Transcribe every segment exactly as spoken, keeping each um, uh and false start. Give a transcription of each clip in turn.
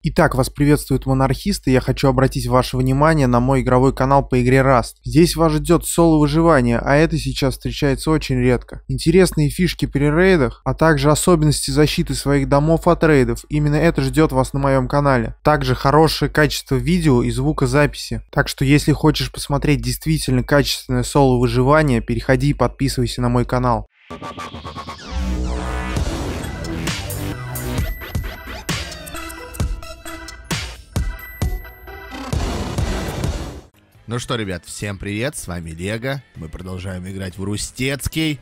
Итак, вас приветствуют монархисты. Я хочу обратить ваше внимание на мой игровой канал по игре Rust. Здесь вас ждет соло-выживание, а это сейчас встречается очень редко. Интересные фишки при рейдах, а также особенности защиты своих домов от рейдов. Именно это ждет вас на моем канале. Также хорошее качество видео и звукозаписи. Так что если хочешь посмотреть действительно качественное соло-выживание, переходи и подписывайся на мой канал. Ну что, ребят, всем привет, с вами Лего. Мы продолжаем играть в Рустецкий.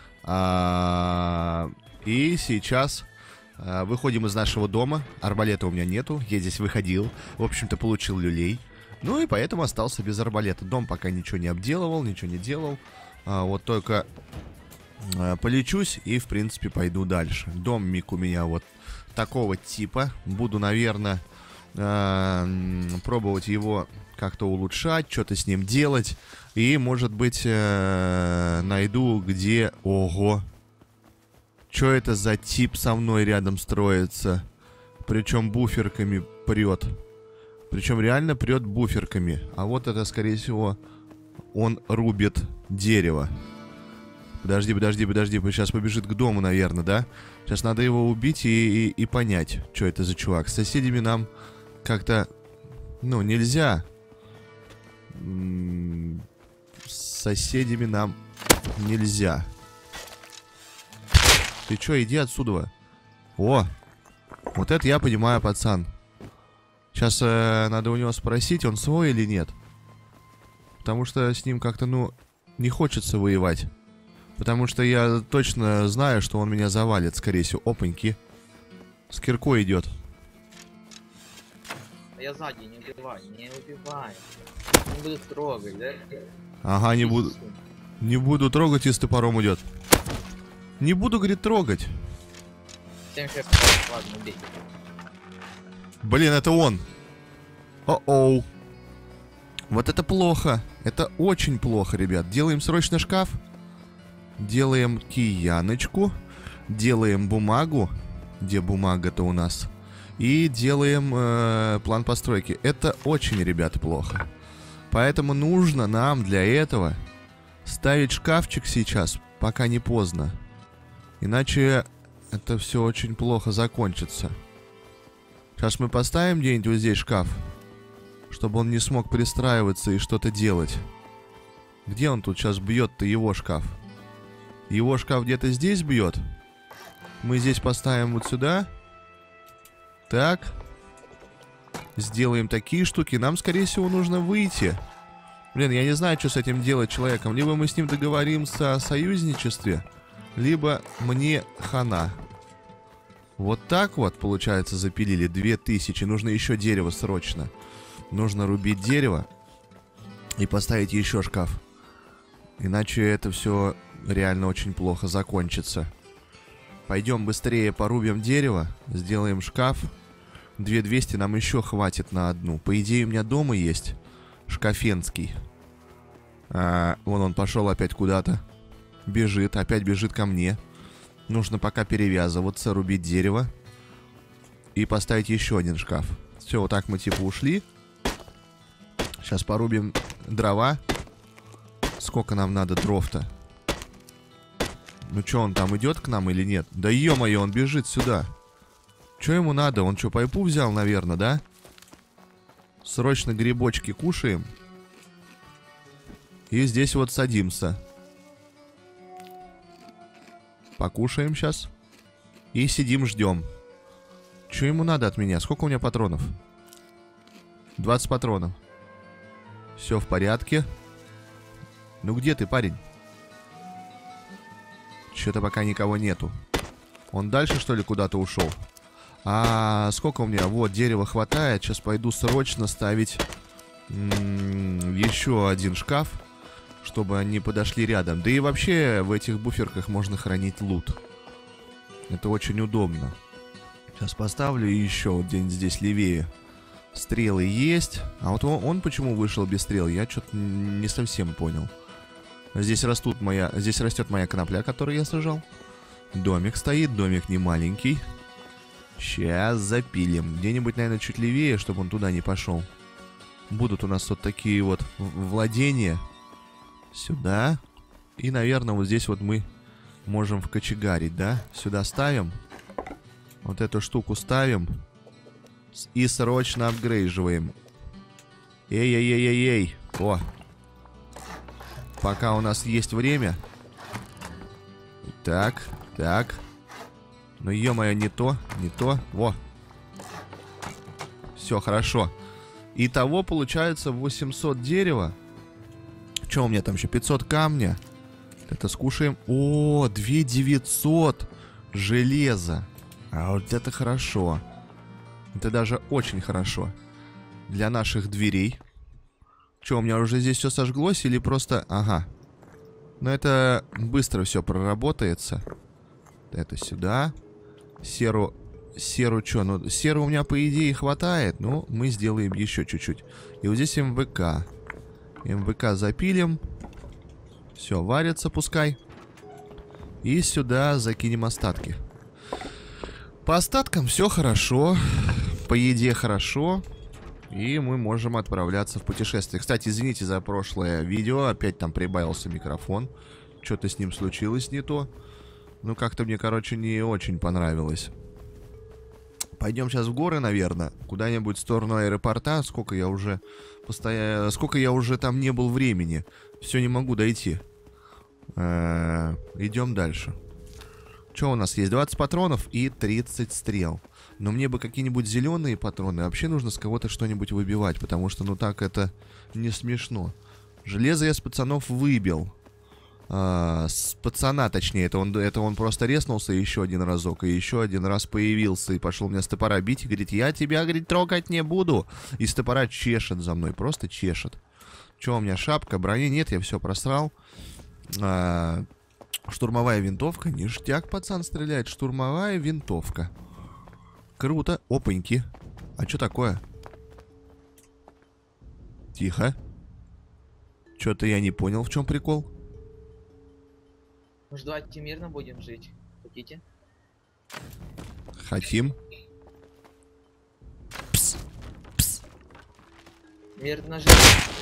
А, и сейчас а, выходим из нашего дома. Арбалета у меня нету, я здесь выходил. В общем-то, получил люлей. Ну и поэтому остался без арбалета. Дом пока ничего не обделывал, ничего не делал. А, вот только а, полечусь и, в принципе, пойду дальше. Домик у меня вот такого типа. Буду, наверное, а, пробовать его как-то улучшать, что-то с ним делать. И, может быть, э, найду где... Ого! Что это за тип со мной рядом строится? Причем буферками прет. Причем реально прет буферками. А вот это, скорее всего, он рубит дерево. Подожди, подожди, подожди. Сейчас побежит к дому, наверное, да? Сейчас надо его убить и, и, и понять, что это за чувак. С соседями нам как-то... Ну, нельзя... С соседями нам нельзя. Ты чё, иди отсюда. О, вот это я понимаю, пацан. Сейчас э, надо у него спросить, он свой или нет. Потому что с ним как-то, ну, не хочется воевать. Потому что я точно знаю, что он меня завалит, скорее всего. Опаньки. С киркой идет. Я сзади, не убивай, не убивай. Не буду трогать, да? Ага, не буду. Не буду трогать, если топором идет. Не буду, говорит, трогать. семьдесят шесть, ладно, убей. Блин, это он. О-оу. Вот это плохо. Это очень плохо, ребят. Делаем срочно шкаф. Делаем кияночку. Делаем бумагу. Где бумага-то у нас? И делаем э, план постройки. Это очень, ребят, плохо. Поэтому нужно нам для этого ставить шкафчик сейчас, пока не поздно. Иначе это все очень плохо закончится. Сейчас мы поставим где-нибудь вот здесь шкаф, чтобы он не смог пристраиваться и что-то делать. Где он тут сейчас бьет-то, его шкаф? Его шкаф где-то здесь бьет. Мы здесь поставим вот сюда. Так. Сделаем такие штуки. Нам, скорее всего, нужно выйти. Блин, я не знаю, что с этим делать человеком. Либо мы с ним договоримся о союзничестве, либо мне хана. Вот так вот, получается, запилили две тысячи. Нужно еще дерево срочно. Нужно рубить дерево и поставить еще шкаф. Иначе это все реально очень плохо закончится. Пойдем быстрее порубим дерево, сделаем шкаф. две тысячи двести нам еще хватит на одну. По идее, у меня дома есть шкафенский. А, вон он пошел опять куда-то. Бежит, опять бежит ко мне. Нужно пока перевязываться, рубить дерево. И поставить еще один шкаф. Все, вот так мы типа ушли. Сейчас порубим дрова. Сколько нам надо дров-то? Ну что, он там идет к нам или нет? Да ё-моё, он бежит сюда. Что ему надо? Он что, пайпу взял, наверное, да? Срочно грибочки кушаем. И здесь вот садимся. Покушаем сейчас. И сидим, ждем. Что ему надо от меня? Сколько у меня патронов? двадцать патронов. Все в порядке. Ну где ты, парень? Что-то пока никого нету. Он дальше, что ли, куда-то ушел? А сколько у меня? Вот, дерева хватает. Сейчас пойду срочно ставить м-м, еще один шкаф, чтобы они подошли рядом. Да и вообще в этих буферках можно хранить лут. Это очень удобно. Сейчас поставлю еще вот где-нибудь здесь левее. Стрелы есть. А вот он, он почему вышел без стрел? Я что-то не совсем понял. Здесь растут моя, здесь растет моя конопля, которую я сажал. Домик стоит, домик не маленький. Сейчас запилим. Где-нибудь, наверное, чуть левее, чтобы он туда не пошел. Будут у нас вот такие вот владения. Сюда. И, наверное, вот здесь вот мы можем вкочегарить, да? Сюда ставим. Вот эту штуку ставим. И срочно апгрейживаем. Эй-эй-эй-эй-эй. О. Пока у нас есть время. Так, так. Ну, ё-моё, не то, не то. Во. Все, хорошо. Итого получается восемьсот дерева. Что у меня там еще? пятьсот камня. Это скушаем. О, две тысячи девятьсот железа. А вот это хорошо. Это даже очень хорошо. Для наших дверей. Что, у меня уже здесь все сожглось или просто... Ага. Но это быстро все проработается. Это сюда. Серу... Серу что? Ну, серу у меня, по идее, хватает. Но мы сделаем еще чуть-чуть. И вот здесь эм вэ ка. эм вэ ка запилим. Все, варится пускай. И сюда закинем остатки. По остаткам все хорошо. По еде хорошо. И мы можем отправляться в путешествие. Кстати, извините за прошлое видео. Опять там прибавился микрофон. Что-то с ним случилось не то. Ну, как-то мне, короче, не очень понравилось. Пойдем сейчас в горы, наверное. Куда-нибудь в сторону аэропорта. Сколько я уже... Постоянно... Сколько я уже там не был времени. Все, не могу дойти. Э-э- идем дальше. Что у нас есть? двадцать патронов и тридцать стрел. Но мне бы какие-нибудь зеленые патроны. Вообще нужно с кого-то что-нибудь выбивать. Потому что, ну так, это не смешно. Железо я с пацанов выбил. А, с пацана, точнее. Это он, это он просто резнулся еще один разок. И еще один раз появился. И пошел меня с топора бить. И говорит, я тебя, говорит, трогать не буду. И с топора чешет за мной. Просто чешет. Че у меня? Шапка, брони нет. Я все просрал. А, штурмовая винтовка. Ништяк, пацан стреляет. Штурмовая винтовка. Круто. Опаньки. А что такое? Тихо. Что-то я не понял, в чем прикол. Может, давайте мирно будем жить? Хотите? Хотим. Пс. Пс. Мирно жить.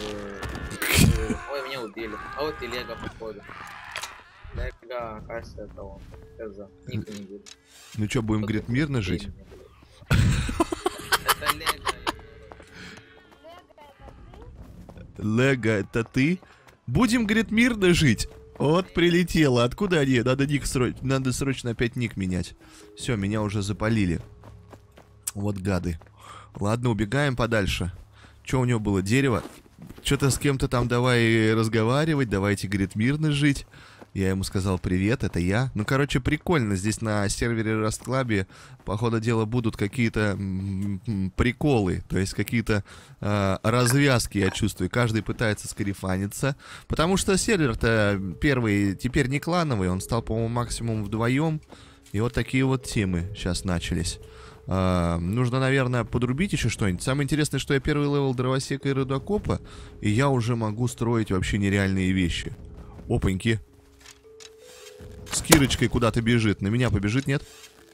Ой, меня убили. А вот и Лего, походу. Лего, кажется, это он. Сказал. Никто не будет. Ну что, будем, говорит, мирно жить? Это Лего. Лего, это ты? Будем, говорит, мирно жить. Вот прилетело. Откуда они? Надо ник срочно, надо срочно опять ник менять. Все, меня уже запалили. Вот гады. Ладно, убегаем подальше. Что у него было? Дерево? Что-то с кем-то там давай разговаривать. Давайте, говорит, мирно жить. Я ему сказал привет, это я. Ну, короче, прикольно. Здесь на сервере Rust Club, по ходу дела, будут какие-то приколы. То есть какие-то э, развязки, я чувствую. Каждый пытается скарифаниться. Потому что сервер-то первый теперь не клановый. Он стал, по-моему, максимум вдвоем. И вот такие вот темы сейчас начались. Uh, нужно, наверное, подрубить еще что-нибудь. Самое интересное, что я первый левел дровосека и рудокопа, и я уже могу строить вообще нереальные вещи. Опаньки. С Кирочкой куда-то бежит. На меня побежит, нет?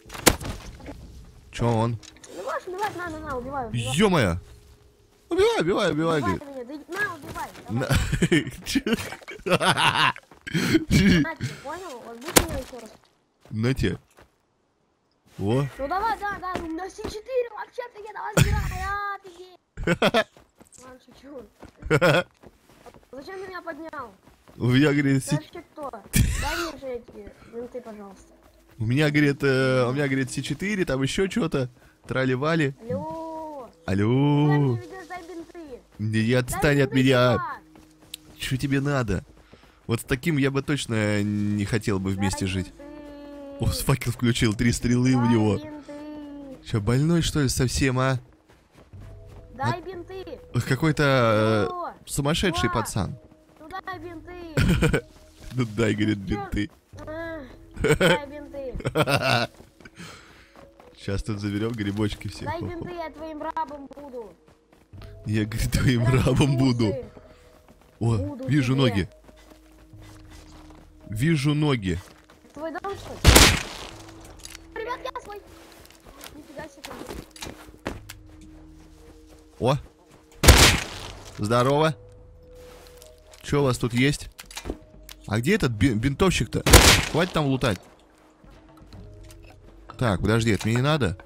Че он? Убиваешь, убиваешь, на, на, на, убиваю. Ё-моё! Убивай, убивай, убивай, Убивай говорит. меня, да, на, убивай. На... На, ты понял? Вот будь меня еще раз. На те. О. Ну давай, да, да, у меня С четыре, вообще-то я давай сбирай, а, ладно, шучу. Зачем ты меня поднял? У меня, говорит, Ты вообще кто? Дай мне же эти винты, пожалуйста. у меня, говорит, э, у меня, говорит, С четыре, там еще что-то. Трали-вали. Алло. Алло. Куда мне ведешь, дай бинты? Не отстань Дай от бинты, меня. чувак. Что тебе надо? Вот с таким я бы точно не хотел бы вместе Дай жить. бинты. О, факел включил, три стрелы у Дай него. бинты. Че, больной, что ли, совсем, а? Дай бинты. Какой-то Алло. э, сумасшедший Чувак. пацан. Ну дай бинты. Ну дай, говорит, бинты. А, Дай бинты. Сейчас тут заберем грибочки все. Дай бинты, я твоим рабом буду. Я, говорит, твоим Дай рабом буду. бинты. О, Буду вижу тебе. ноги. Вижу ноги. Твой дом, что ли? Ребят, я свой. Нифига О! Здорово! Что у вас тут есть? А где этот бинтовщик-то? Хватит там лутать. Так, подожди, это мне не надо.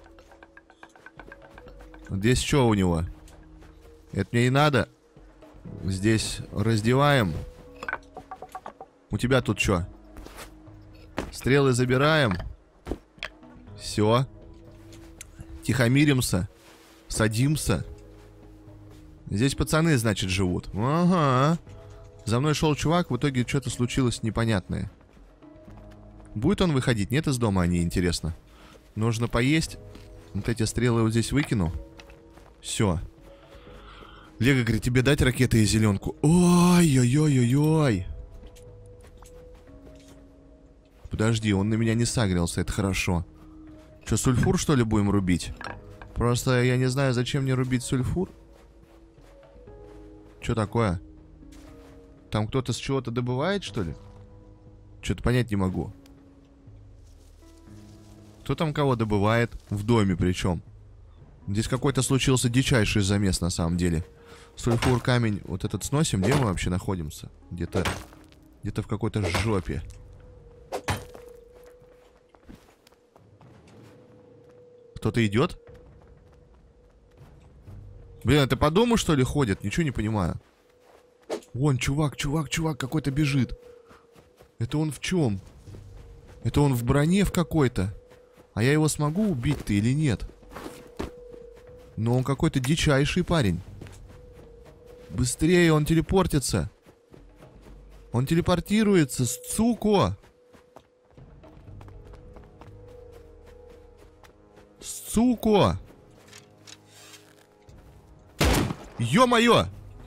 Здесь что у него? Это мне не надо. Здесь раздеваем. У тебя тут что? Стрелы забираем. Все. Тихомиримся. Садимся. Здесь пацаны, значит, живут. Ага. За мной шел чувак, в итоге что-то случилось непонятное. Будет он выходить? Нет из дома, они, интересно. Нужно поесть. Вот эти стрелы вот здесь выкину. Все. Лего говорит, тебе дать ракеты и зеленку? Ой-ой-ой-ой-ой. Подожди, он на меня не сагрился, это хорошо. Что, сульфур, что ли, будем рубить? Просто я не знаю, зачем мне рубить сульфур. Что такое? Там кто-то с чего-то добывает, что ли? Что-то понять не могу. Кто там кого добывает? В доме причем. Здесь какой-то случился дичайший замес на самом деле. Сульфур, камень, вот этот сносим. Где мы вообще находимся? Где-то где-то в какой-то жопе. Кто-то идет? Блин, это по дому, что ли, ходят? Ничего не понимаю. Вон, чувак, чувак, чувак какой-то бежит. Это он в чем? Это он в броне в какой-то. А я его смогу убить-то или нет? Но он какой-то дичайший парень. Быстрее, он телепортится. Он телепортируется, сука. Сука. Ё-моё.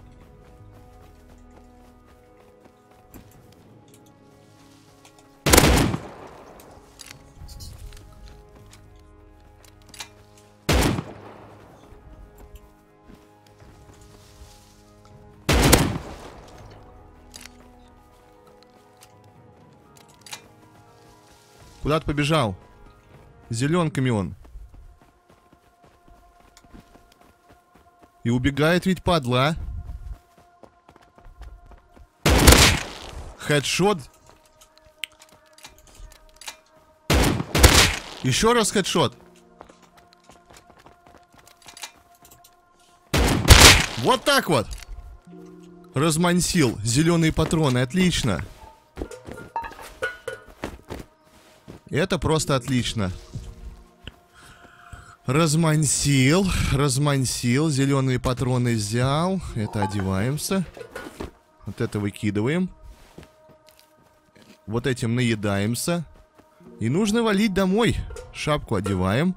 Куда-то побежал. Зеленками он. И убегает ведь, падла. Хедшот. Еще раз хедшот. Вот так вот. Размансил. Зеленые патроны. Отлично. Это просто отлично. Размансил, размансил, зеленые патроны взял. Это одеваемся. Вот это выкидываем. Вот этим наедаемся. И нужно валить домой. Шапку одеваем.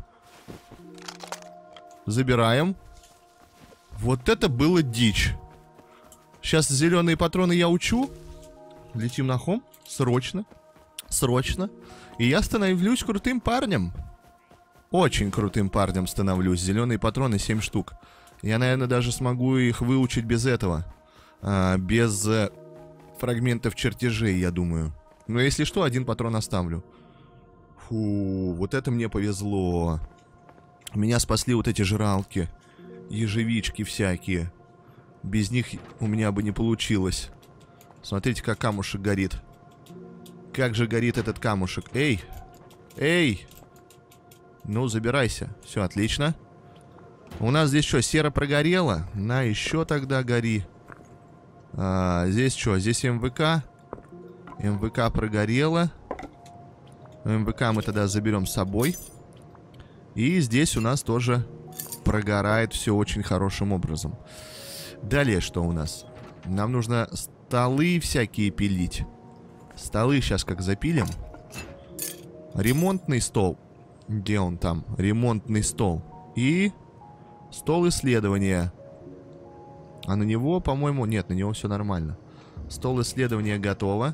Забираем. Вот это было дичь. Сейчас зеленые патроны я учу. Летим на хом. Срочно. Срочно. И я становлюсь крутым парнем. Очень крутым парнем становлюсь. Зеленые патроны семь штук. Я, наверное, даже смогу их выучить без этого. А, без э, фрагментов чертежей, я думаю. Но если что, один патрон оставлю. Фу, вот это мне повезло. Меня спасли вот эти жралки. Ежевички всякие. Без них у меня бы не получилось. Смотрите, как камушек горит. Как же горит этот камушек. Эй! Эй! Ну, забирайся. Все, отлично. У нас здесь что, сера прогорела? На, еще тогда гори. А, здесь что? Здесь эм вэ ка. эм вэ ка прогорела. эм вэ ка мы тогда заберем с собой. И здесь у нас тоже прогорает все очень хорошим образом. Далее что у нас? Нам нужно столы всякие пилить. Столы сейчас как запилим. Ремонтный стол. Где он там? Ремонтный стол. И стол исследования. А на него, по-моему... Нет, на него все нормально. Стол исследования готово.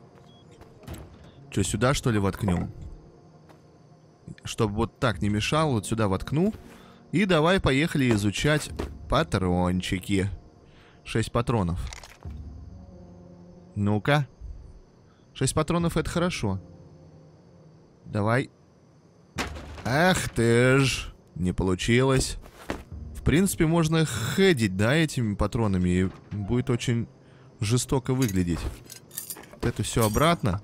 Что, сюда, что ли, воткнем? Чтобы вот так не мешал, вот сюда воткну. И давай, поехали изучать патрончики. Шесть патронов. Ну-ка. Шесть патронов — это хорошо. Давай. Ах ты ж. Не получилось. В принципе, можно хедить, да, этими патронами. И будет очень жестоко выглядеть. Вот это все обратно.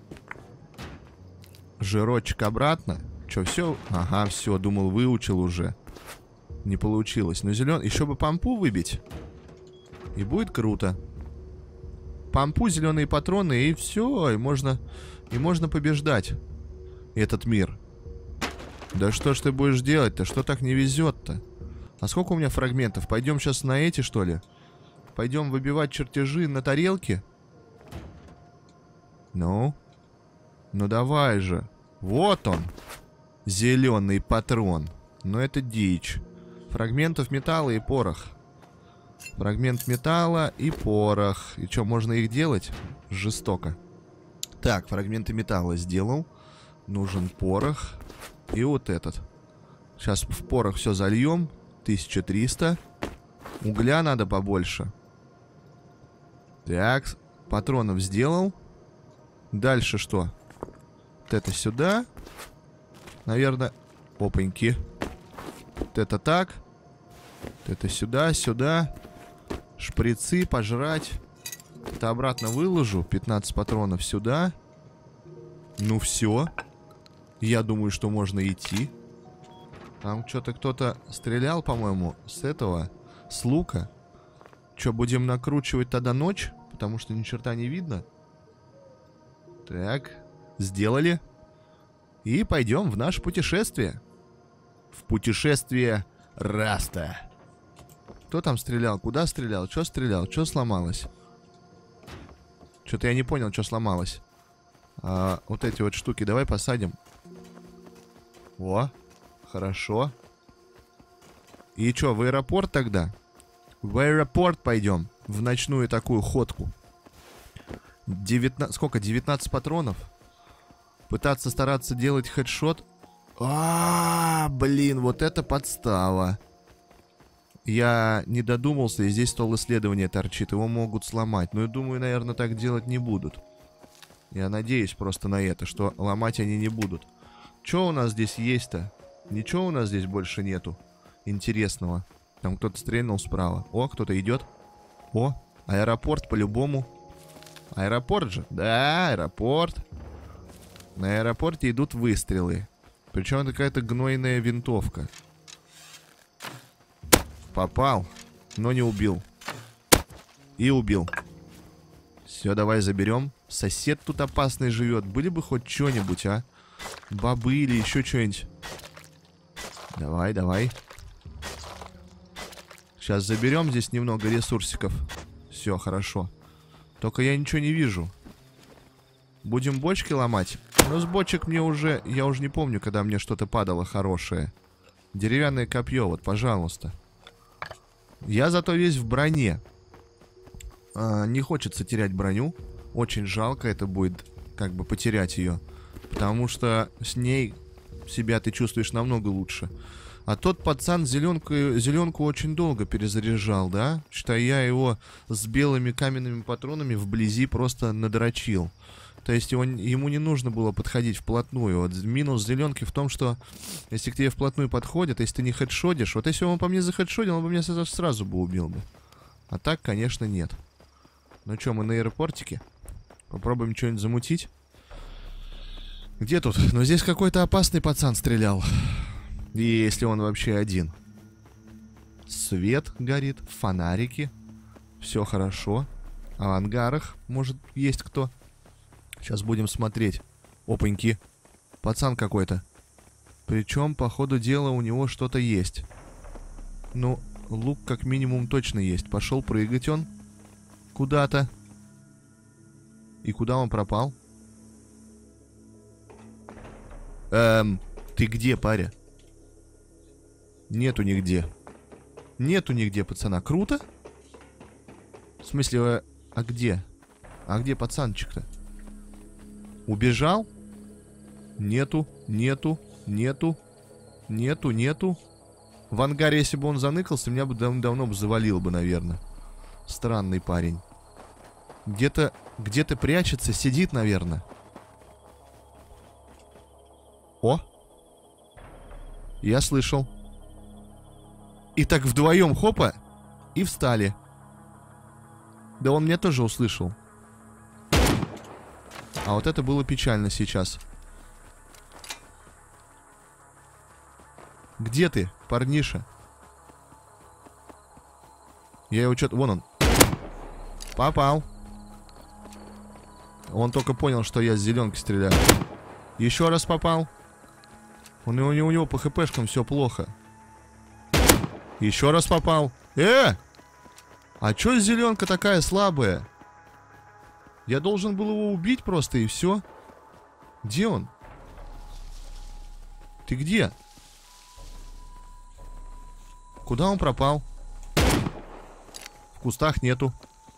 Жирочек обратно. Че, все? Ага, все, думал, выучил уже. Не получилось. Но зеленый... Еще бы помпу выбить. И будет круто. Помпу, зеленые патроны, и все. И можно... И можно побеждать этот мир. Да что ж ты будешь делать-то? Что так не везет-то? А сколько у меня фрагментов? Пойдем сейчас на эти, что ли? Пойдем выбивать чертежи на тарелке? Ну? Ну давай же. Вот он. Зеленый патрон. Но это дичь. Фрагментов металла и порох. Фрагмент металла и порох. И что, можно их делать? Жестоко. Так, фрагменты металла сделал. Нужен порох. И вот этот. Сейчас в порох все зальем. тысяча триста. Угля надо побольше. Так, патронов сделал. Дальше что? Вот это сюда. Наверное. Опаньки. Вот это так. Вот это сюда, сюда. Шприцы пожрать. Это обратно выложу. пятнадцать патронов сюда. Ну все. Я думаю, что можно идти. Там что-то кто-то стрелял, по-моему, с этого, с лука. Что, будем накручивать тогда ночь? Потому что ни черта не видно. Так, сделали. И пойдем в наше путешествие. В путешествие Раста. Кто там стрелял? Куда стрелял? Что стрелял? Что сломалось? Что-то я не понял, что сломалось. А, вот эти вот штуки давай посадим. О, хорошо. И что, в аэропорт тогда? В аэропорт пойдем. В ночную такую ходку. девятнадцать... Сколько? девятнадцать патронов? Пытаться стараться делать хедшот. А, -а, -а блин, вот это подстава. Я не додумался, и здесь стол исследования торчит. Его могут сломать. Но я думаю, наверное, так делать не будут. Я надеюсь просто на это, что ломать они не будут. Что у нас здесь есть-то? Ничего у нас здесь больше нету интересного. Там кто-то стрельнул справа. О, кто-то идет. О, аэропорт по-любому. Аэропорт же? Да, аэропорт. На аэропорте идут выстрелы. Причем это какая-то гнойная винтовка. Попал, но не убил. И убил. Все, давай заберем. Сосед тут опасный живет. Были бы хоть что-нибудь, а? Бобы или еще что-нибудь. Давай, давай. Сейчас заберем здесь немного ресурсиков. Все, хорошо. Только я ничего не вижу. Будем бочки ломать. Но с бочек мне уже... Я уже не помню, когда мне что-то падало хорошее. Деревянное копье, вот, пожалуйста. Я зато весь в броне. а, Не хочется терять броню. Очень жалко это будет, как бы, потерять ее. Потому что с ней себя ты чувствуешь намного лучше. А тот пацан зеленку, зеленку очень долго перезаряжал, да? Считай, я его с белыми каменными патронами вблизи просто надрочил. То есть его, ему не нужно было подходить вплотную. Вот минус зеленки в том, что если к тебе вплотную подходят, если ты не хедшотишь, вот если он по мне захедшотил, он бы меня сразу, сразу бы убил бы. А так, конечно, нет. Ну что, мы на аэропортике? Попробуем что-нибудь замутить. Где тут? Ну здесь какой-то опасный пацан стрелял. И если он вообще один. Свет горит, фонарики. Все хорошо. А в ангарах, может, есть кто? Сейчас будем смотреть. Опаньки. Пацан какой-то. Причем, по ходу дела, у него что-то есть. Ну, лук как минимум точно есть. Пошел прыгать он куда-то. И куда он пропал? Эм, ты где, паря? Нету нигде. Нету нигде пацана. Круто? В смысле, а где? А где пацанчик-то? Убежал? Нету, нету, нету, нету, нету. В ангаре, если бы он заныкался, меня бы дав давно бы завалил бы, наверное. Странный парень. Где-то, где-то прячется, сидит, наверное. О! Я слышал. И так вдвоем хопа, и встали. Да он меня тоже услышал. А вот это было печально сейчас. Где ты, парниша? Я его что-то... Вон он. Попал. Он только понял, что я с зеленки стреляю. Еще раз попал. Он, у, него, у него по хпшкам все плохо. Еще раз попал. Э! А чё зеленка такая слабая? Я должен был его убить просто и все. Где он? Ты где? Куда он пропал? В кустах нету.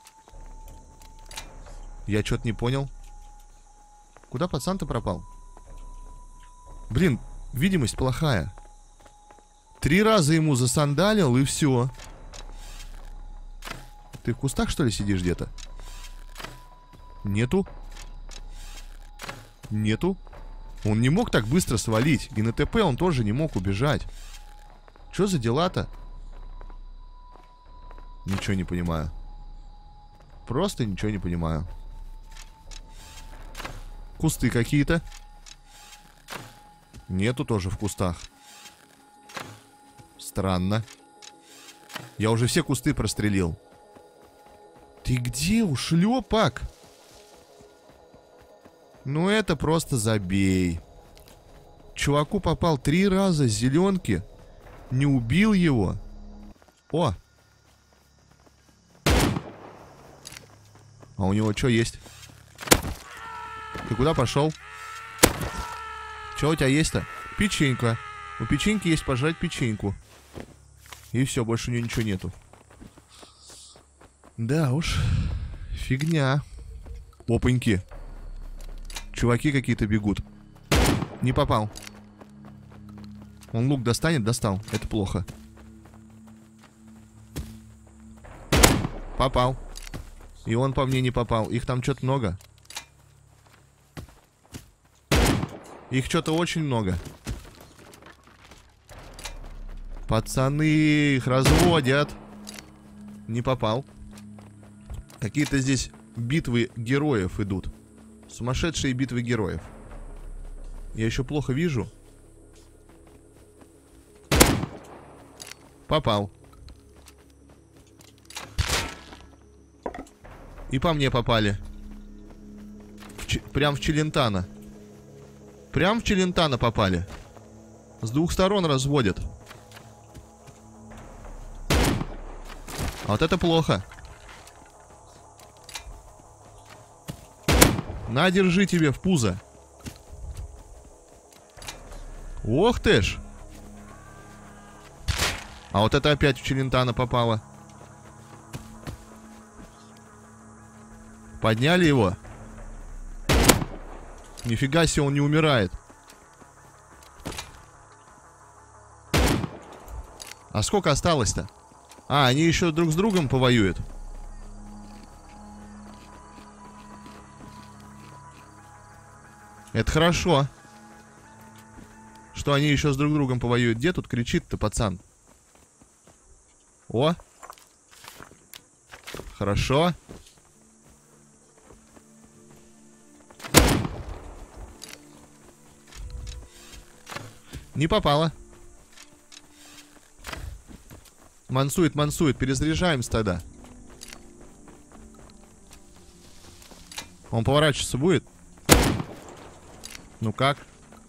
Я что-то не понял. Куда пацан-то пропал? Блин, видимость плохая. Три раза ему засандалил и все. Ты в кустах, что ли, сидишь где-то? Нету. Нету. Он не мог так быстро свалить. И на ТП он тоже не мог убежать. Что за дела-то? Ничего не понимаю. Просто ничего не понимаю. Кусты какие-то. Нету тоже в кустах. Странно. Я уже все кусты прострелил. Ты где, ушлепок? Ну это просто забей. Чуваку попал три раза с зеленки. Не убил его. О! А у него что есть? Ты куда пошел? Что у тебя есть-то? Печенька. У печеньки есть пожрать печеньку. И все, больше у нее ничего нету. Да уж. Фигня. Опаньки. Чуваки какие-то бегут. Не попал. Он лук достанет? Достал. Это плохо. Попал. И он по мне не попал. Их там что-то много. Их что-то очень много. Пацаны, их разводят. Не попал. Какие-то здесь битвы героев идут. Сумасшедшие битвы героев. Я еще плохо вижу. Попал. И по мне попали. В ч... Прям в Челентано. Прям в Челентано попали. С двух сторон разводят. А вот это плохо. На, держи тебе в пузо. Ох ты ж. А вот это опять в Челентано попало. Подняли его. Нифига себе, он не умирает. А сколько осталось-то? А, они еще друг с другом повоюют. Это хорошо. Что они еще с друг другом повоюют. Где тут кричит-то, пацан? О! Хорошо. Не попало. Мансует, мансует. Перезаряжаемся тогда. Он поворачиваться будет? Ну как?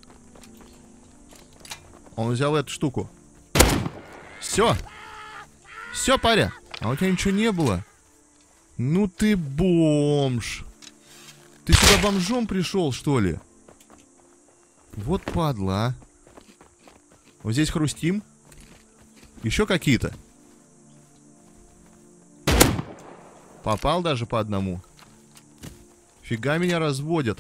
Он взял эту штуку. Все. Все, паря. А у тебя ничего не было. Ну ты бомж. Ты сюда бомжом пришел, что ли? Вот падла, а. Вот здесь хрустим. Еще какие-то. Попал даже по одному. Фига меня разводят.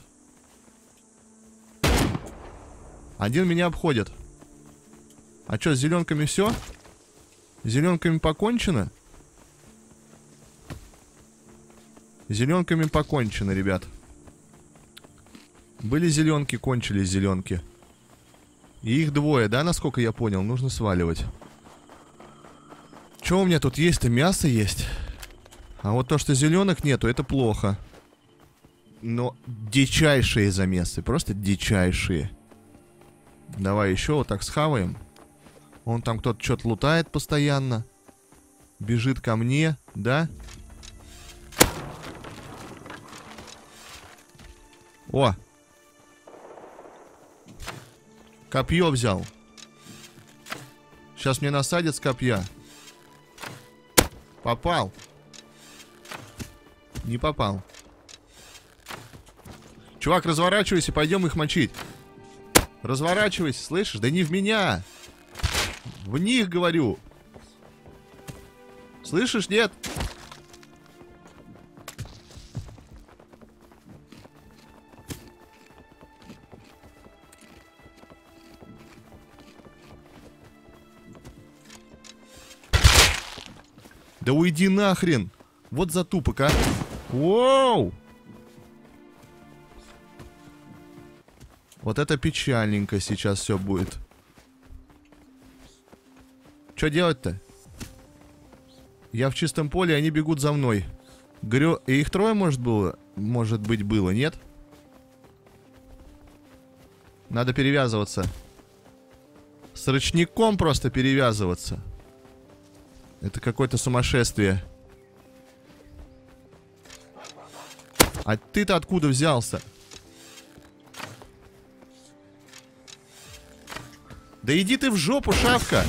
Один меня обходит. А что, с зеленками все? С зеленками покончено? С зеленками покончено, ребят. Были зеленки, кончились зеленки. И их двое, да, насколько я понял, нужно сваливать. что у меня тут есть-то? Мясо есть. А вот то, что зеленых нету, это плохо. Но дичайшие замесы. Просто дичайшие. Давай еще вот так схаваем. Он там кто-то что-то лутает постоянно. Бежит ко мне, да? О! Копье взял. Сейчас мне насадят с копья. Попал. Не попал. Чувак, разворачивайся, пойдем их мочить. Разворачивайся, слышишь? Да не в меня. В них, говорю. Слышишь, нет? Да уйди нахрен. Вот затупок, а. Воу. Вот это печальненько сейчас все будет. Что делать-то? Я в чистом поле, они бегут за мной. Говорю, и их трое, может, было? Может быть, было, нет? Надо перевязываться. С ручником просто перевязываться. Это какое-то сумасшествие. А ты-то откуда взялся? Да иди ты в жопу, шавка!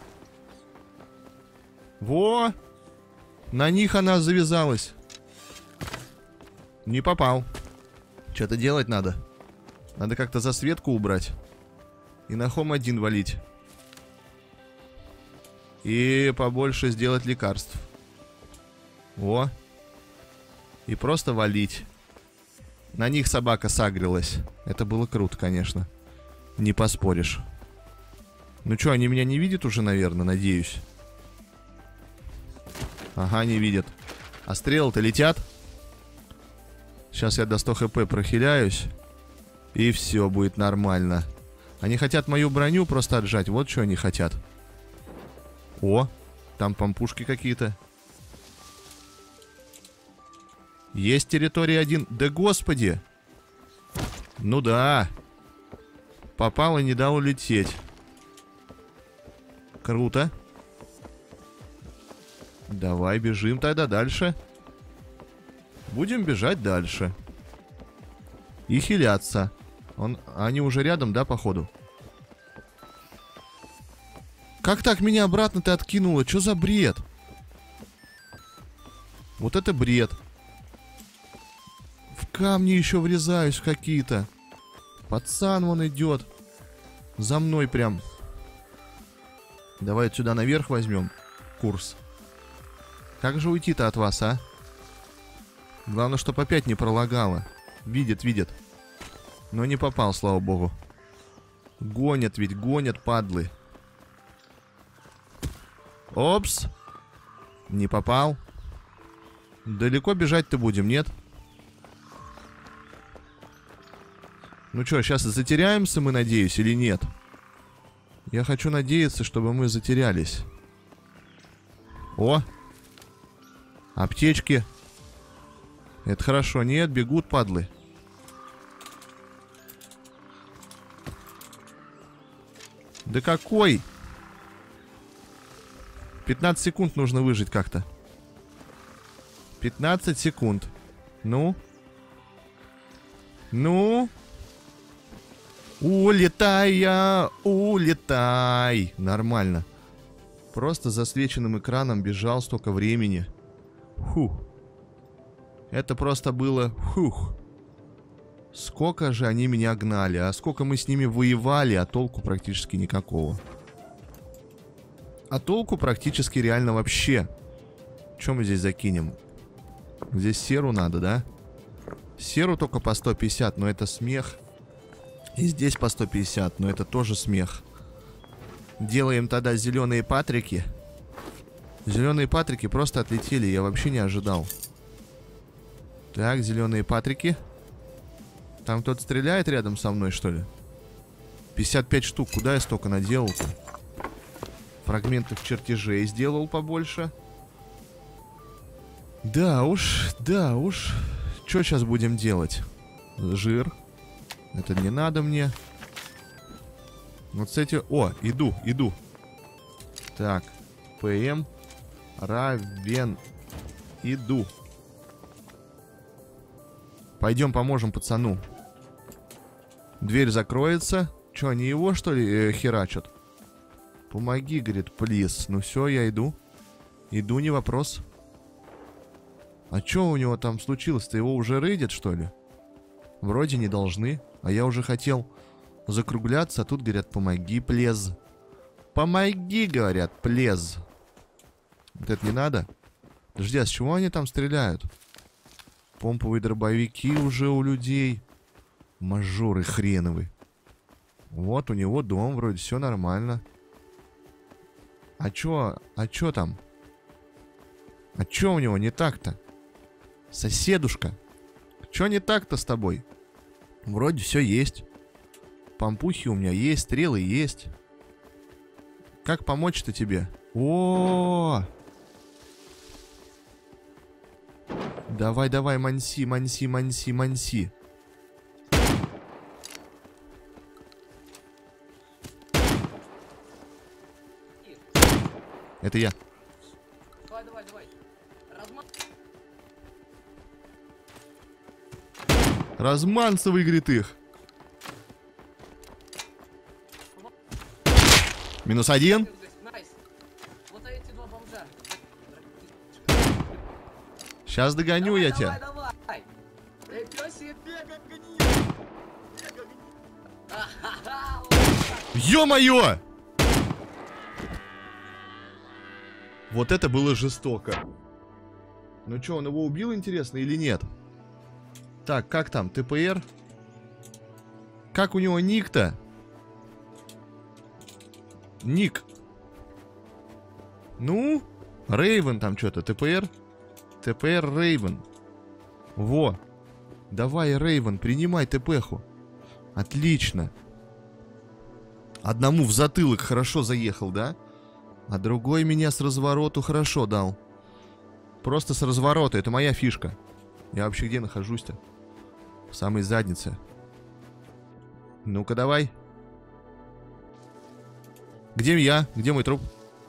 Во! На них она завязалась. Не попал. Что-то делать надо. Надо как-то засветку убрать. И на хом один валить. И побольше сделать лекарств. О. И просто валить. На них собака сагрилась. Это было круто, конечно. Не поспоришь. Ну что, они меня не видят уже, наверное, надеюсь. Ага, не видят. А стрелы-то летят. Сейчас я до ста хп прохиляюсь. И все будет нормально. Они хотят мою броню просто отжать. Вот что они хотят. О, там помпушки какие-то. Есть территория один. Да господи. Ну да. Попал и не дал улететь. Круто. Давай бежим тогда дальше. Будем бежать дальше. И хиляться. Он... Они уже рядом, да, походу? Как так меня обратно-то откинуло? Что за бред? Вот это бред. В камни еще врезаюсь какие-то. Пацан вон идет. За мной прям. Давай сюда наверх возьмем курс. Как же уйти-то от вас, а? Главное, чтоб опять не пролагало. Видит, видит. Но не попал, слава богу. Гонят ведь, гонят, падлы. Опс. Не попал. Далеко бежать-то будем, нет? Ну что, сейчас затеряемся мы, надеюсь, или нет? Я хочу надеяться, чтобы мы затерялись. О! Аптечки. Это хорошо. Нет, бегут, падлы. Да какой? пятнадцать секунд нужно выжить как-то. пятнадцать секунд. Ну? Ну? Улетай, улетай. Нормально. Просто засвеченным экраном бежал столько времени. Фух. Это просто было... Фух. Сколько же они меня гнали, а сколько мы с ними воевали, а толку практически никакого. А толку практически реально вообще. Что мы здесь закинем? Здесь серу надо, да? Серу только по сто пятьдесят, но это смех. И здесь по сто пятьдесят, но это тоже смех. Делаем тогда зеленые патрики. Зеленые патрики просто отлетели, я вообще не ожидал. Так, зеленые патрики. Там кто-то стреляет рядом со мной, что ли? пятьдесят пять штук, куда я столько наделал-то? Фрагментов чертежей сделал побольше. Да уж, да уж. Что сейчас будем делать? Жир. Это не надо мне. Вот с этим... О, иду, иду. Так. ПМ равен. Иду. Пойдем поможем пацану. Дверь закроется. Че, они его, что ли, э, херачат? Помоги, говорит, плиз. Ну все, я иду. Иду, не вопрос. А что у него там случилось-то? Его уже рейдят, что ли? Вроде не должны. А я уже хотел закругляться, а тут говорят, помоги, плез. Помоги, говорят, плез. Вот это не надо? Подожди, а с чего они там стреляют? Помповые дробовики уже у людей. Мажоры хреновые. Вот у него дом, вроде все нормально. А чё, а чё там? А чё у него не так-то? Соседушка. Чё не так-то с тобой? Вроде все есть. Помпухи у меня есть, стрелы есть. Как помочь-то тебе? О! Давай, давай, манси, манси, манси, манси. Это я. Давай, давай, давай. Разман... Разманцевый, говорит, их. Минус один. Найс. Вот эти два бомжа. Сейчас догоню Давай, я давай, тебя. давай. Эй, пёсик, бегай, гони. Бегай, гони. Ахаха, вот так. Ё-моё! Вот это было жестоко. Ну чё, он его убил, интересно, или нет? Так, как там, ТПР? Как у него ник-то? Ник. Ну? Рейвен там что-то, ТПР? ТПР Рейвен. Во. Давай, Рейвен, принимай ТПху. Отлично. Одному в затылок хорошо заехал, да? А другой меня с развороту хорошо дал. Просто с разворота. Это моя фишка. Я вообще где нахожусь-то? В самой заднице. Ну-ка, давай. Где я? Где мой труп?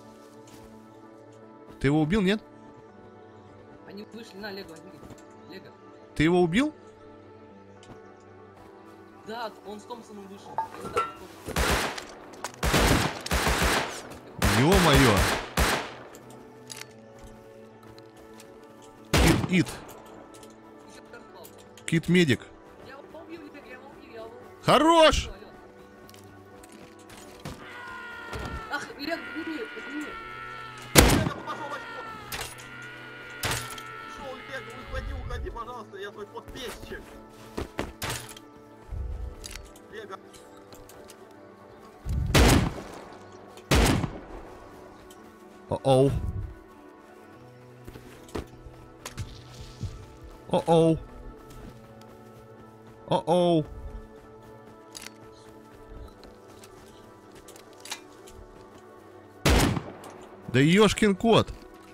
Ты его убил, нет? Они вышли на Лего, возьми. Лего. Ты его убил? Да, он с Томпсоном вышел. Я не знаю, кто. Ё-моё. Кит-ит. Ещё кто попал. Кит-медик. Я его убил, Лего, я его убил, я его убил. Хорош! Ах, Лего, подними, подними. Лего, пошел в очко. Шел, Лего, уходи, уходи, пожалуйста, я твой подписчик. Лего. О-оу. О-оу. О-оу. Да ёшкин кот.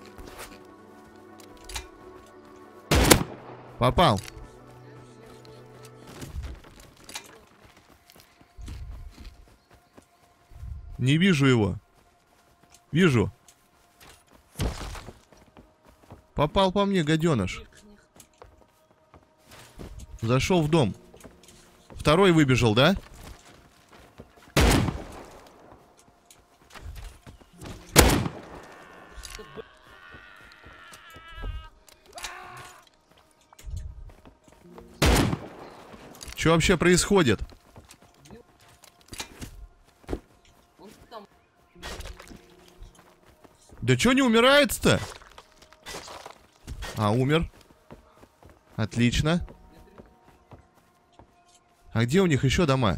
Попал. Не вижу его. Вижу. Попал по мне, гаденыш. Зашел в дом. Второй выбежал, да? Что вообще происходит? Он там. Да чё не умирается-то? А, умер. Отлично. А где у них еще дома?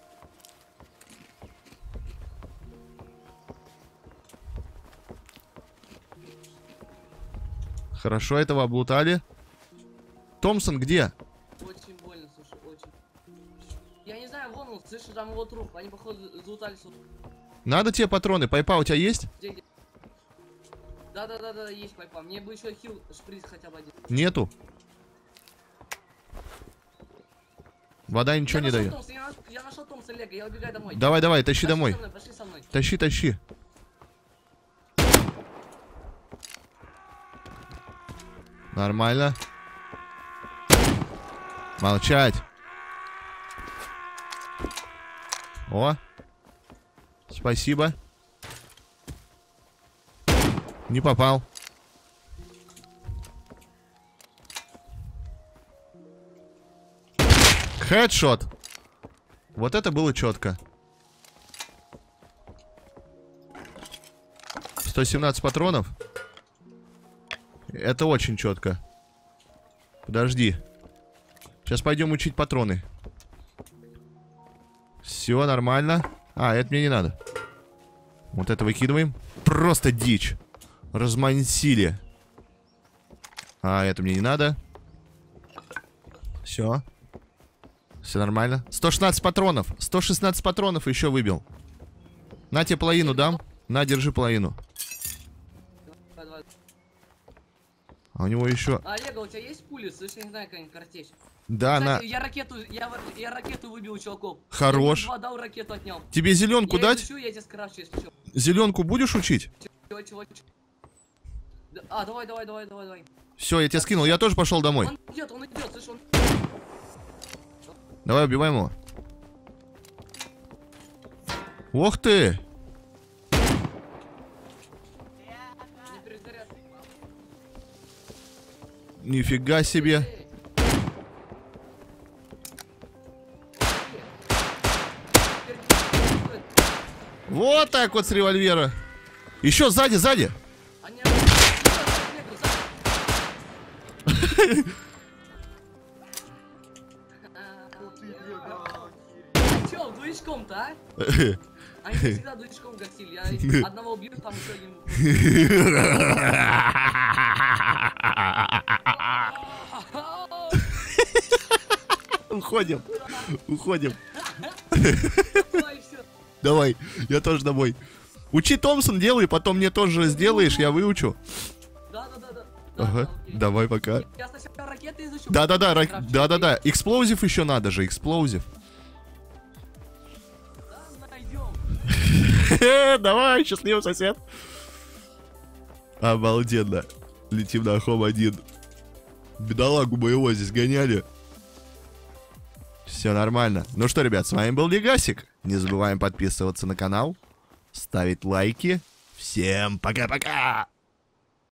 Хорошо, этого облутали. Томпсон где? Очень больно, слушай, очень. Я не знаю, вон он, слышишь, там его труп. Они, походу, залутали сюда. Надо тебе патроны. Пайпа у тебя есть? Да-да-да, есть пайпа. Мне бы еще хил шприц хотя бы один. Нету. Вода ничего я не дает. Томса, я, я нашел Томса, Лего, я убегаю домой. Давай, давай, тащи пошли домой. Со мной, пошли со мной. Тащи, тащи. Нормально. Молчать. О. Спасибо. Не попал. Хедшот. Вот это было четко. сто семнадцать патронов. Это очень четко. Подожди. Сейчас пойдем учить патроны. Все нормально. А, это мне не надо. Вот это выкидываем. Просто дичь. Размансили. А, это мне не надо. Все. Все нормально. сто шестнадцать патронов. сто шестнадцать патронов еще выбил. На тебе половину дам. На, держи половину. Давай, давай. А у него еще... А, Лего, у тебя есть пули? Слышь, я не знаю, какая-нибудь картечь. Да, Кстати, на... я ракету, я, я ракету выбил у чуваков. Хорош. Я два дал, ракету отнял. Тебе зеленку я дать? Изучу, я тебе скрафчу, если что. Зеленку будешь учить? Чего, чего, чего? Да, а, давай, давай, давай, давай, давай. Все, я тебе скинул. Я тоже пошел домой. Он идет, он идет, слышь, он... Давай, убиваем его. Ох ты! Не перезарядка. Нифига себе. Эй. Вот так вот с револьвера. Еще сзади, сзади. Они... А чё, двоечком-то, а? Они всегда двоечком гасили. Я одного убью, там еще один... Уходим. Уходим. Ой, всё. Давай, я тоже домой. Учи, Томпсон, делай, потом мне тоже сделаешь, я выучу. Да-да-да. Ага, давай, пока. Я сначала ракеты изучу. Да-да-да, рак- Крафчу. да-да-да. Эксплозив еще надо же, эксплозив. Да, найдем. Давай, счастливый сосед. Обалденно. Летим на хом один. Бедолагу моего здесь гоняли. Все нормально. Ну что, ребят, с вами был Легасик. Не забываем подписываться на канал, ставить лайки. Всем пока-пока!